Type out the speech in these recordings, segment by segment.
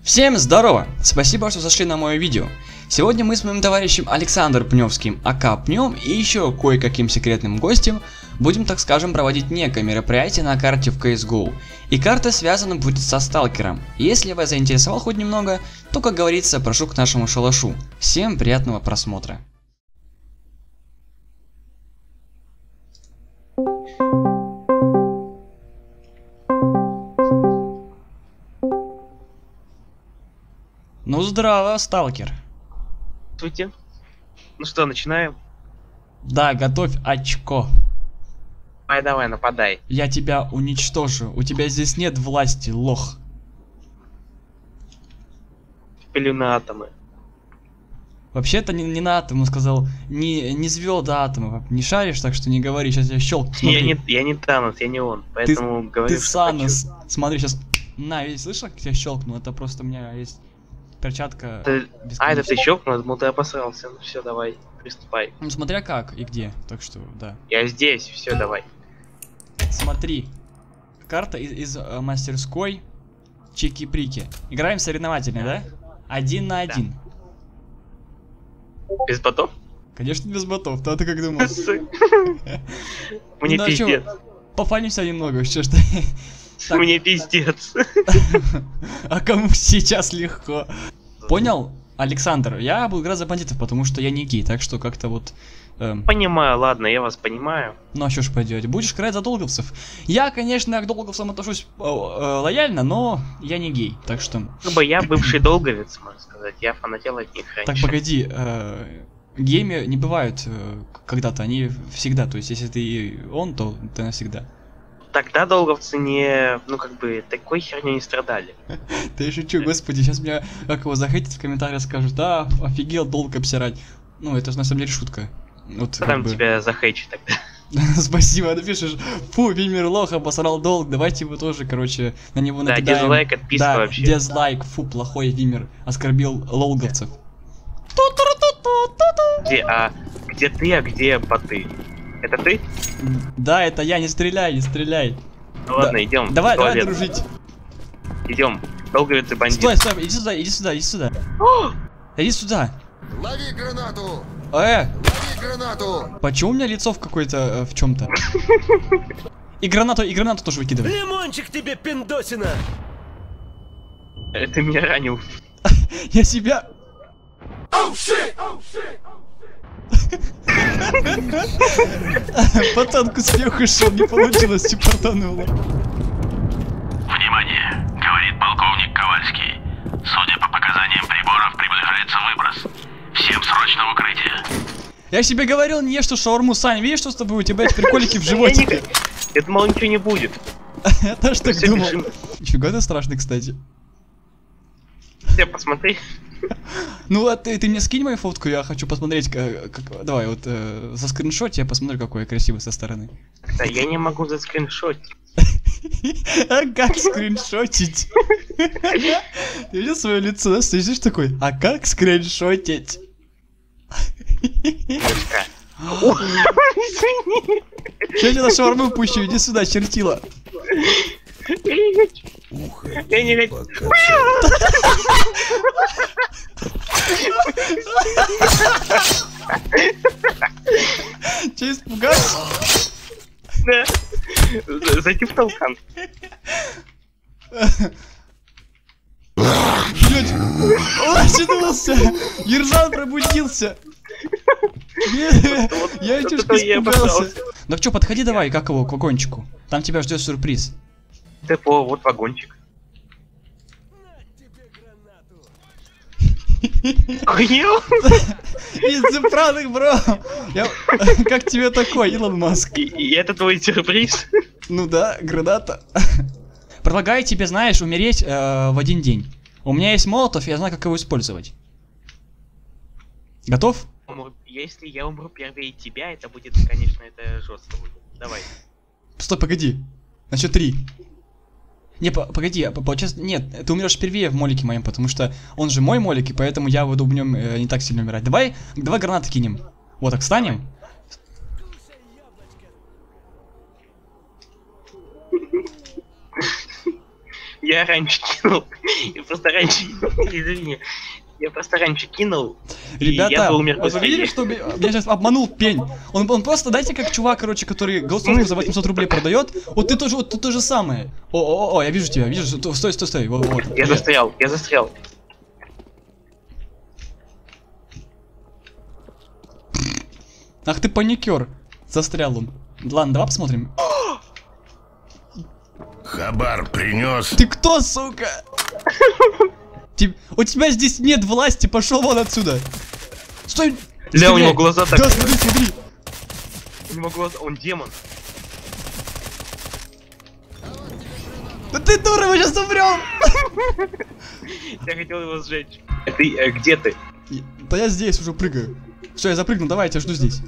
Всем здорово! Спасибо, что зашли на мое видео. Сегодня мы с моим товарищем Александром Пневским, АК Пнем, и еще кое-каким секретным гостем будем, так скажем, проводить некое мероприятие на карте в CSGO. И карта связана будет со сталкером. И если я вас заинтересовал хоть немного, то, как говорится, прошу к нашему шалашу. Всем приятного просмотра. Ну здраво, сталкер. Здравствуйте. Ну что, начинаем? Да, готовь очко. Давай, нападай. Я тебя уничтожу. У тебя здесь нет власти, лох. Пилю на атомы. Вообще-то не на атом, он сказал. Не звезды атомов. Не шаришь, так что не говори, сейчас я щелкну. Я не Танос, я не он. Поэтому говорю, ты Санос. Смотри, сейчас. На, видишь, слышал, как я щелкну? Это просто у меня есть перчатка. Это ты щелкнул, думал, ты обосрался. Ну все, давай, приступай. Ну смотря как и где, так что, да. Я здесь, все, давай. Смотри. Карта из мастерской Чики-Прики. Играем соревновательно, да? 1 на 1. Без ботов? Конечно, без ботов, да, ты как думал? Мне пиздец. Пофанимся немного, что ж ты. Мне пиздец. А кому сейчас легко? Понял, Александр? Я буду играть за бандитов, потому что я не гей, так что как-то вот... Понимаю, ладно, я вас понимаю. Ну а что ж пойдете? Будешь играть за долговцев? Я, конечно, к долговцам отношусь лояльно, но я не гей, так что... Как бы я бывший долговец, можно сказать, я фанател от них раньше. Так, погоди, гейми не бывают когда-то, они всегда, то есть если ты он, то ты навсегда. Тогда долговцы не, ну как бы, такой херней не страдали. Ты шучу, господи, сейчас меня, как его захейтят в комментариях, скажут, да, офигел, долго обсирать. Ну, это же на самом деле шутка. Вот, там тебя захейчу тогда. Спасибо, напишешь, фу, Вимер лох, обосрал долг, давайте вы тоже, короче, на него накидаем. Да, дизлайк, отписка да, вообще. Дизлайк, фу, плохой Вимер, оскорбил лолговцев. Где ты, а где боты? Это ты? Да, это я, не стреляй, не стреляй. Ну ладно, идем. Давай дружить. Идем. Долговец и бандит. Стой, иди сюда, иди сюда. Иди сюда. Лови гранату! Лови гранату! Почему у меня лицо в какой-то в чем-то? И гранату тоже выкидывай. Лимончик тебе, пиндосина! Это меня ранил. Я себя... Пацанку сверху шел, не получилось, чипортануло. Внимание! Говорит полковник Ковальский. Судя по показаниям приборов, приближается выброс. Всем срочно в укрытие. Я себе говорил, не ешь что шаурму, Сань, видишь, что с тобой? У тебя есть приколики в животике. Я думал, ничего не будет. Я тоже так думал. Нифига ты страшный, кстати. Все, посмотри. Ну а ты мне скинь мою фотку, я хочу посмотреть, как... Давай, вот за скриншот я посмотрю, какой я красивый со стороны. Да, я не могу заскриншотить. А как скриншотить? Ты видел свое лицо, да? Сидишь такой, а как скриншотить? Извини. Че я тебя на шаурму пущу, иди сюда, чертила. Я не хочу. Че, испугался? Да. Зайди в толкан. Блять, он очнулся! Ержан пробудился! Я чуть испугался. Ну чё, подходи давай, как его, к вагончику. Там тебя ждет сюрприз. Депо, вот вагончик. Охуел? Из-за пранок, бро! Как тебе такой, Илон Маск? И это твой сюрприз? Ну да, граната. Предлагаю тебе, знаешь, умереть в один день. У меня есть молотов, я знаю, как его использовать. Готов? Если я умру первее тебя, это будет, конечно, это жестко будет. Давай. Стой, погоди. На счет 3. Не, погоди, получается, нет, ты умрешь первее в молике моем, потому что он же мой молик, и поэтому я буду в нем не так сильно умирать. Давай гранаты кинем. Вот так встанем. Я раньше кинул. Я просто раньше... Извини. Я просто раньше кинул. И я Ребята, бы умер вы видели, быстрее. что меня сейчас обманул пень? Он просто, дайте как чувак, короче, который голосовку за 800 рублей продает. Вот ты тоже, вот ты то же самое. О, я вижу тебя, вижу. Стой. Вот. Я застрял. Ах ты паникер. Застрял он. Ладно, давай посмотрим. Хабар принес. Ты кто, сука? У тебя здесь нет власти, пошел вон отсюда. Стой! Ля, у него глаза так... Да, смотри. У него глаза... Он демон. Да ты дура, мы сейчас умрем! Я хотел его сжечь. Ты, где ты? Да я здесь уже прыгаю. Все, я запрыгну, давай, я тебя жду здесь.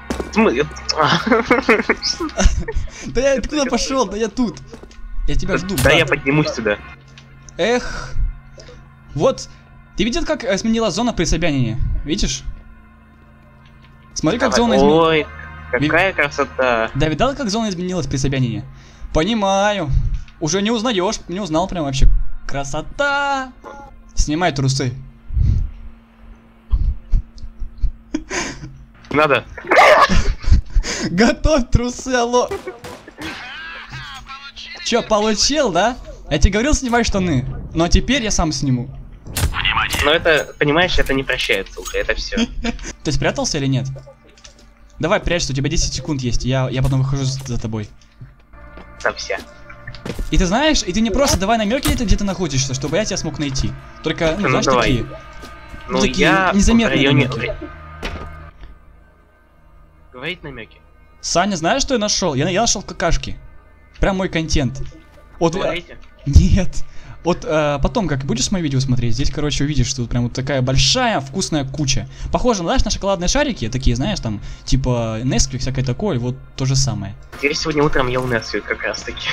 Да ты куда пошел? Да я тут. Я тебя жду. Да, я поднимусь сюда. Эх. Вот. Ты видел, как изменилась зона при Собянине? Видишь? Смотри, как зона изменилась. Ой, какая красота. Да, видал, как зона изменилась при Собянине? Понимаю. Уже не узнаешь. Не узнал прям вообще. Красота. Снимай трусы. Надо. Готовь трусы, алло. Чё, получил, да? Я тебе говорил, снимай штаны. Но теперь я сам сниму. Внимание! Но это, понимаешь, это не прощается уже, это все. Ты спрятался или нет? Давай, прячься, у тебя 10 секунд есть. Я потом выхожу за тобой. Там вся. И ты знаешь, и ты не просто давай намеки, где ты находишься, чтобы я тебя смог найти. Только, ну, знаешь, давай. такие. Ну, такие я незаметные в районе... намеки. Говорить намеки. Саня, знаешь, что я нашел? Я нашел какашки. Прям мой контент. Вот, Говорите. нет. Вот потом, как будешь мои видео смотреть, здесь, короче, увидишь, что тут прям вот такая большая вкусная куча. Похоже, знаешь, на шоколадные шарики, такие, знаешь, там, типа Nesquik, всякое такое, вот то же самое. Я сегодня утром ел Nesquik как раз таки.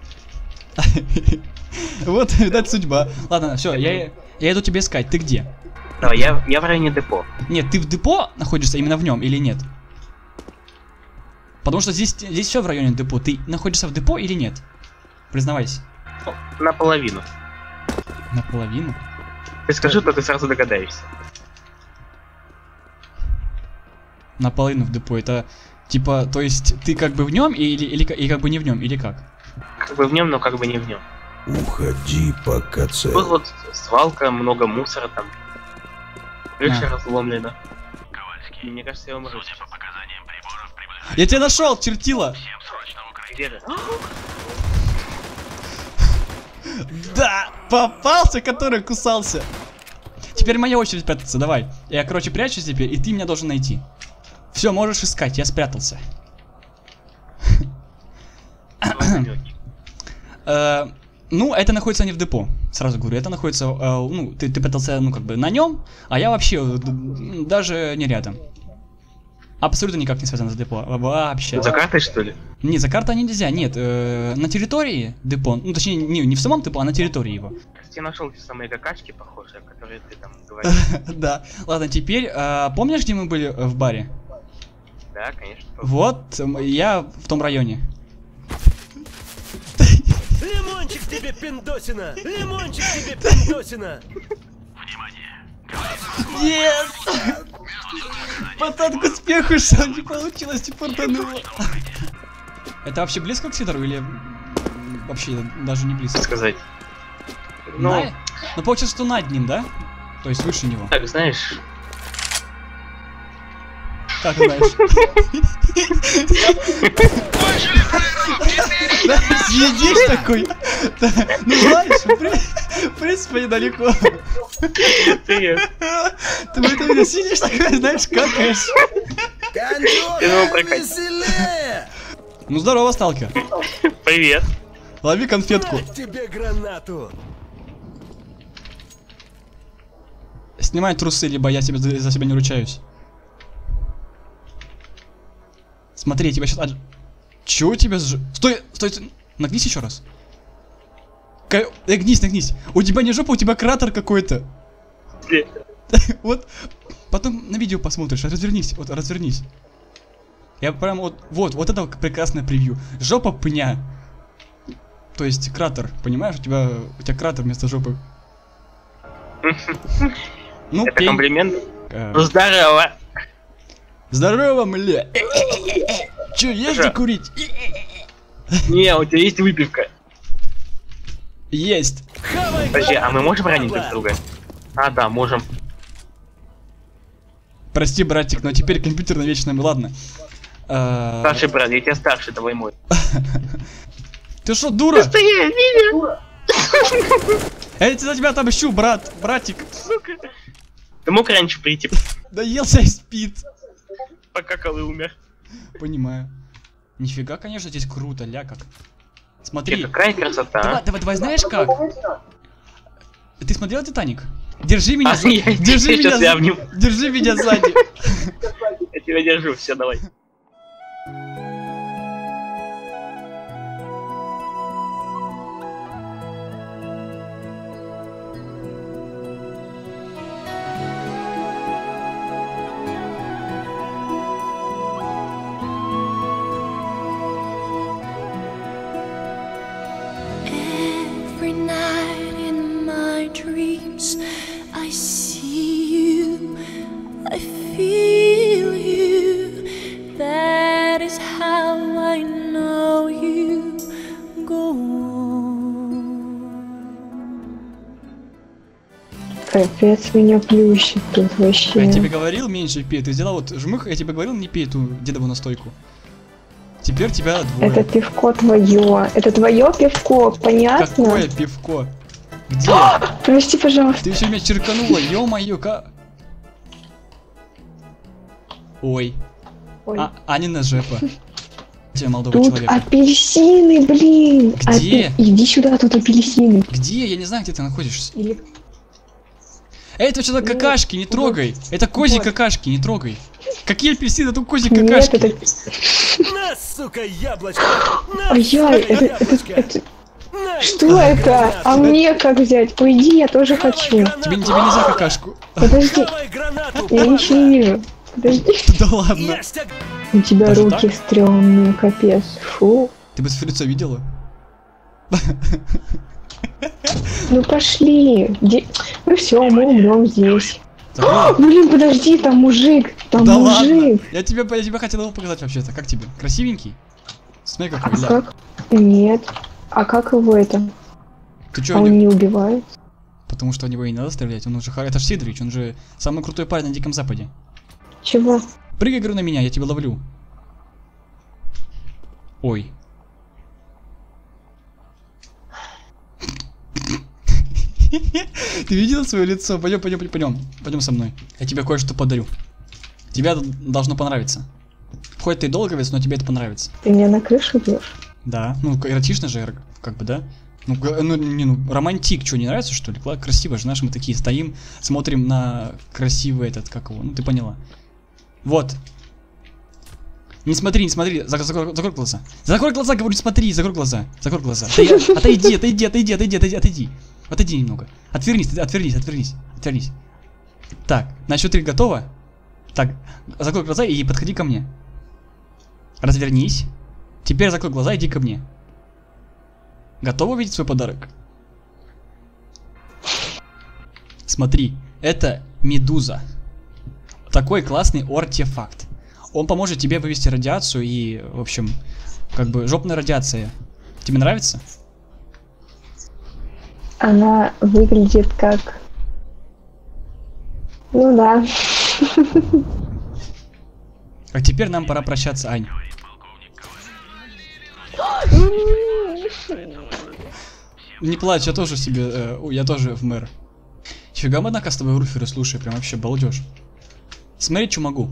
Вот, видать, судьба. Ладно, все, я иду тебя искать. Ты где? Давай, я в районе депо. Нет, ты в депо находишься именно в нем или нет? Потому что здесь все в районе депо. Ты находишься в депо или нет? Признавайся. Наполовину. Наполовину? Ты скажи, то ты сразу догадаешься. Наполовину в депо. Это типа, то есть ты как бы в нем или как бы не в нем, или как? Как бы в нем, но как бы не в нем. Уходи, пока цель. Тут вот свалка, много мусора там. Крыша разломлена. Ковальский, Мне кажется, я умру. судя по показаниям приборов, прибыль Я тебя нашел, чертила! всем срочно в укрытие. Где ты? Да! Попался, который кусался! Теперь моя очередь прятаться, давай. Я, короче, прячусь теперь, и ты меня должен найти. Все, можешь искать, я спрятался. Ну, это находится не в депо. Сразу говорю, это находится, ну, ты пытался, ну, как бы на нем, а я вообще даже не рядом. Абсолютно никак не связано с депо. Вообще. За картой, что ли? Не, за картой нельзя, нет. На территории депо, ну, точнее, не в самом депо, а на территории его. Я нашел те самые какашки похожие, которые ты там говорил. Да. Ладно, теперь, помнишь, где мы были в баре? Да, конечно. Вот, я в том районе. Лимончик тебе, пиндосина! Лимончик тебе, пиндосина! Внимание! Нет! Пацан к успеху, что не получилось и портануло. Это вообще близко к Сидору или вообще даже не близко? Что сказать? Ну, Ну получается, что над ним, да? То есть выше него. так, знаешь, Как ты знаешь? Сидишь такой. Ну знаешь, в принципе, недалеко. привет. Ты в это видео сидишь такой, знаешь, какаешь. Веселее! Ну здорово, сталкер. Привет. Лови конфетку. На тебе гранату! Снимай трусы, либо я тебе за себя не ручаюсь. Смотри, тебя сейчас... Чё у тебя Стой, стой, стой. Нагнись еще раз. Нагнись. У тебя не жопа, у тебя кратер какой-то. Вот. Потом на видео посмотришь. Развернись. Вот, развернись. Я прям вот это прекрасное превью. Жопа пня. То есть кратер, понимаешь? У тебя кратер вместо жопы. Ну, Это пей. комплимент? Ну, здорово. Здорово, мля. Чё, ешьте курить? Не, у тебя есть выпивка. Есть. Подожди, а мы можем ранить друг друга? А, да, можем. Прости, братик, но теперь компьютер навечно. Ладно. Старший брат, я тебя старше, давай мой. Ты что, дура? Стоять, видео! Я за тебя отомщу, братик. Сука. Ты мог раньше прийти, Доелся и спит. покакал и умер. Понимаю. Нифига, конечно, здесь круто, ля как. Смотри. Какая красота. Давай, знаешь как? Ты смотрел «Титаник»? Держи меня, я держи меня, сейчас я обниму. держи меня сзади. Я тебя держу, все, давай. Every night in my dreams, I see you, I feel you. That is how I know you. Go on. Капец, меня плющит тут вообще. Я тебе говорил, меньше пей. Ты взяла вот жмых, я тебе говорил, не пей эту дедову настойку. Теперь тебя двое. Это пивко твое. Это твое пивко, понятно? Какое пивко? Где? Прости, пожалуйста. Ты еще меня черканула, ё-моё, Ой. Ой. Анина жепа. Тебе молодого Тут человека. апельсины, блин. Где? Иди сюда, тут апельсины. Где? Я не знаю, где ты находишься. Или... Это что-то какашки, не трогай. Это козьи Вот. какашки, не трогай. Какие апельсины? Тут козьи Нет, какашки. это... На, сука, яблочко! На, Ай-яй, сука, яблочко! это... На, Что это? А мне как взять? Уйди, я тоже хочу. Тебе нельзя какашку. Подожди, Давай гранату! я ничего не вижу. Подожди. Да ладно. Ешь тебя, У тебя Даже руки так? стрёмные, капец. Фу. Ты бы лицо видела? Ну пошли. Ну все, мы умрем здесь. Забыла? Блин, подожди, там мужик. Там Да ладно. мужик. Я тебе хотел его показать вообще-то. Как тебе? Красивенький? Смотри А какой, ля. как? Нет. А как его это? Ты чё, А он не убивает? Потому что в него и не надо стрелять. Он уже это ж Сидорович, он же самый крутой парень на Диком Западе. Чего? Прыгай, говорю, на меня, я тебя ловлю. Ой. Ты видел свое лицо? Пойдем со мной. Я тебе кое-что подарю. Тебе должно понравиться. Хоть ты долговец, но тебе это понравится. Ты меня на крышу бьешь? Да, ну эротично же, как бы, да? Романтик, что, не нравится, что ли? Красиво же, знаешь, мы такие стоим, смотрим на красивый этот, как его, ну ты поняла. Вот. Не смотри, закрой глаза. Закрой глаза, говорю, смотри, закрой глаза. Отойди. Отойди немного. Отвернись. Так, на счет 3 готово? Так, закрой глаза и подходи ко мне. Развернись. Теперь закрой глаза и иди ко мне. Готова увидеть свой подарок? Смотри, это медуза. Такой классный артефакт. Он поможет тебе вывести радиацию и, в общем, как бы жопная радиация. Тебе нравится? Она выглядит как... Ну да. А теперь нам пора прощаться, Ань. Не плачь, я тоже себе, я тоже в мэр. Фига мы, однако, с тобой руферы, слушай, прям вообще балдеж. Смотри, что могу.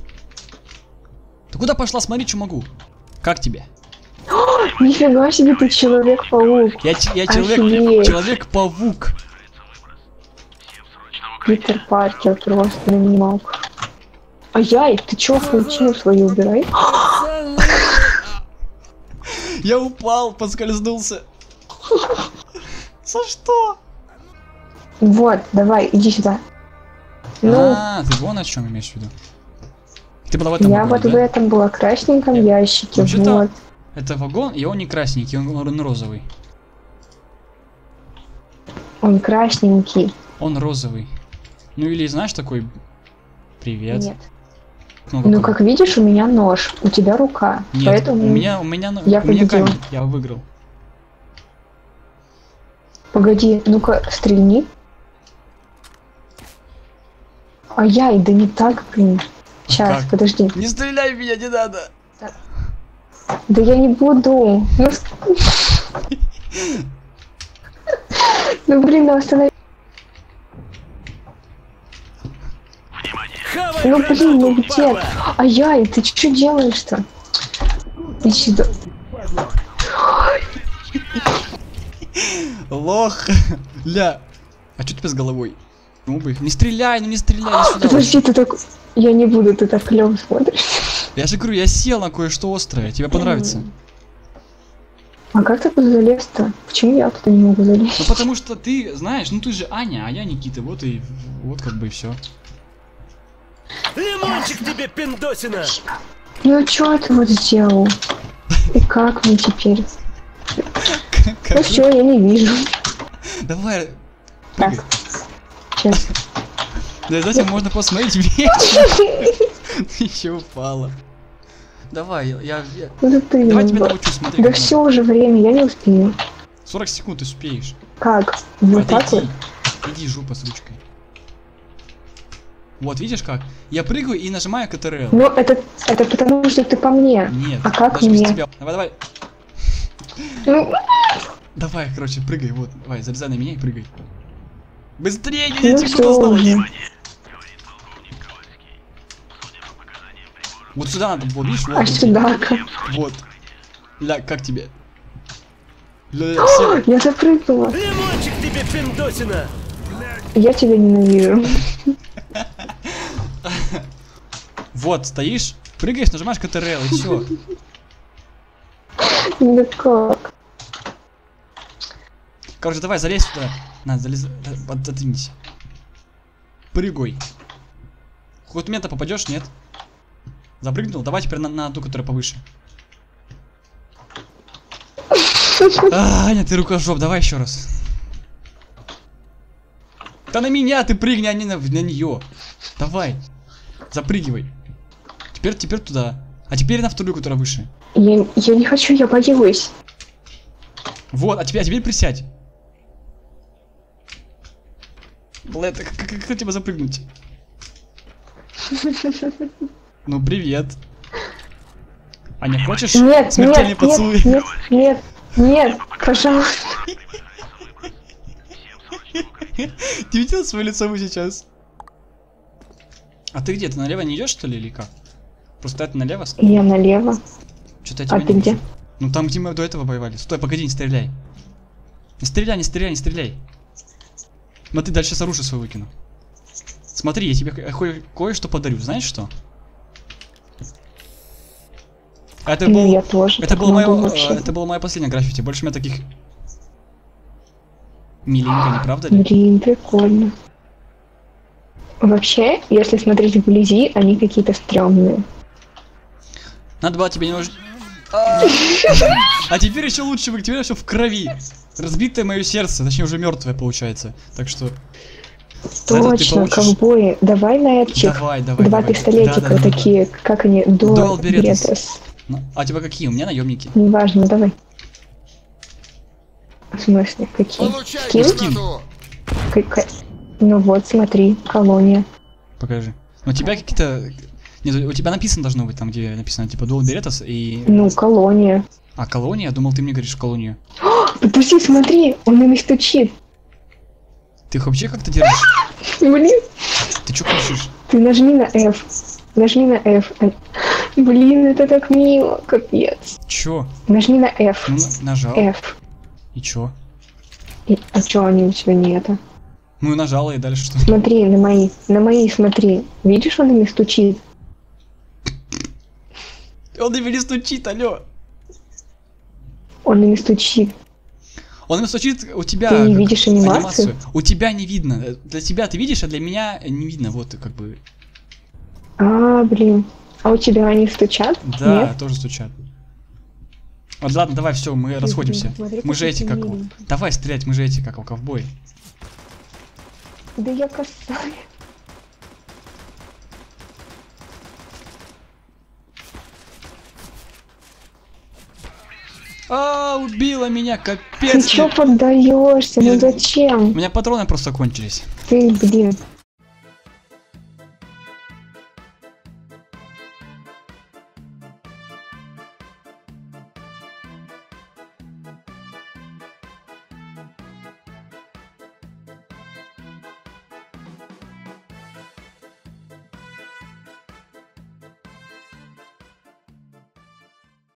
Ты куда пошла? Смотри, что могу. Как тебе? Нифига себе, ты Человек-паук. Я Офигеть. Человек-паук. Питер Паркер просто мимок. Ай-яй, ты чё, паутину свою убирай? Я упал, поскользнулся. За что? Вот, давай, иди сюда. Ну, А, ты вон о чем имеешь в виду. Ты была в этом я вагоне, вот в да? этом была красненьком ящике, Вообще-то- вот. Это вагон, и он не красненький, он розовый. Он красненький. Он розовый. Ну или знаешь такой... Привет. Нет. Ну, Ну, какой? как видишь, у меня нож, у тебя рука. Нет, Поэтому... у меня Я у меня победила. камень, я выиграл. Погоди, ну-ка, стрельни. Ай-яй, да не так, блин. Сейчас, Как? подожди. Не стреляй в меня, не надо! Да я не буду. Ну, ну блин, ну останови. Хавай Ну блин, ну гранату, где? падла! Ай-яй, ты что делаешь-то? Иди сюда. Лох! Ля! А что тебе с головой? Ну бы, не стреляй, ну не стреляй, я сюда. Подожди, ты так... Я не буду, ты так клёво смотришь. Я же говорю, я сел на кое-что острое, тебе понравится. А как ты туда залез-то? Почему я туда не могу Ну залезть? потому что ты, знаешь, ну ты же Аня, а я Никита, вот и вот как бы и все. Лимончик тебе, пиндосина! Ну а чё ты вот сделал? И как мне теперь? Ну все, я не вижу. Давай, Так, прыгай. сейчас. Да затем можно посмотреть вечер. Ты еще упала. Давай, я... Ну ты Давай тебя не- научу, смотри. Да как все уже время, я не успею. надо. 40 секунд ты успеешь. Как? Вот так вот? Иди, жопа с ручкой. Вот, видишь как? Я прыгаю и нажимаю КТРЛ. Ну это потому, что ты по мне. Нет, А как даже без мне? тебя. Давай. Ну, Давай, короче, прыгай, вот. Давай, залезай на меня и прыгай. Быстрее, ну 10 секунд все осталось. уже. Вот сюда надо было, видишь? А Вот, сюда как? вот. Ля, как тебе? Ля, сел. Я запрыгнула. Лимончик тебе, пиндосина! Я тебя ненавижу. Вот, стоишь, прыгаешь, нажимаешь КТРЛ и все. Да как? Короче, давай, залезь сюда. На, залез, отодвинься. Прыгай. Хоть в меня-то попадешь, нет? Запрыгнул? Давай теперь на ту, которая повыше. Аня, ты рукожоп, давай еще раз. Да на меня ты прыгни, а не на нее. Давай. Запрыгивай. Теперь туда. А теперь на вторую, которая выше. Я не хочу, я боюсь. Вот, а теперь присядь. Блин, как тебя запрыгнуть? Ну, привет. Аня, хочешь Нет, смертельный нет, поцелуй? нет, пожалуйста. Ты видел свое лицо сейчас? А ты где? Ты налево не идешь, что ли, или как? Просто это налево? Я налево. Что-то я тебя А не ты вижу. где? Ну там, где мы до этого воевали. Стой, погоди, не стреляй. Не стреляй, не стреляй, не стреляй. Смотри, дальше с оружия свое выкину. Смотри, я тебе кое-что подарю. Знаешь что? Это Ну, был... я тоже. Это так было могу мое, вообще. это было мое последнее граффити. Больше у меня таких миленько, не правда ли? Блин, прикольно. Вообще, если смотреть вблизи, они какие-то стрёмные. Надо было тебе немножко... А теперь еще лучше, теперь все в крови. Разбитое мое сердце, точнее уже мертвое получается. Так что... за это ты Точно, получишь- ковбои. Давай на этих Давай. два пистолетика Да. такие, как они, Дуал дуал Беретас. Беретас. Ну, а у тебя какие? У меня наемники. Неважно, давай. В смысле, какие? Получай Скин? гранату! Ну вот, смотри, колония. Покажи. У тебя какие-то... Нет, у тебя написано должно быть, там где написано типа Dual Беретас и... Ну, колония. А, колония? Я думал, ты мне говоришь колонию. Подожди, смотри, он ими стучит. Ты их вообще как-то держишь? Блин, Ты чё кричишь? ты нажми на F. Нажми на F. Блин, это так мило, капец. Чё? Нажми на F. Ну, нажал. F. И чё? А чё они у тебя не это? Ну, нажала и дальше что? Смотри, на мои смотри. Видишь, он ими стучит? Он ими не стучит, алё. Он ими стучит. Он ими стучит у тебя. Ты не как видишь анимацию? У тебя не видно. Для тебя ты видишь, а для меня не видно. Вот как бы. А, блин. А у тебя они стучат? Да, Нет? тоже стучат. Вот ладно, давай, все, мы расходимся. смотри, Мы же какие эти как. миленькие. Давай стрелять, мы же эти как ковбой. Да я касаюсь. Убила меня, Ты капец. чё поддаешься? Ну Блин. зачем? У меня патроны просто кончились. Ты, блин.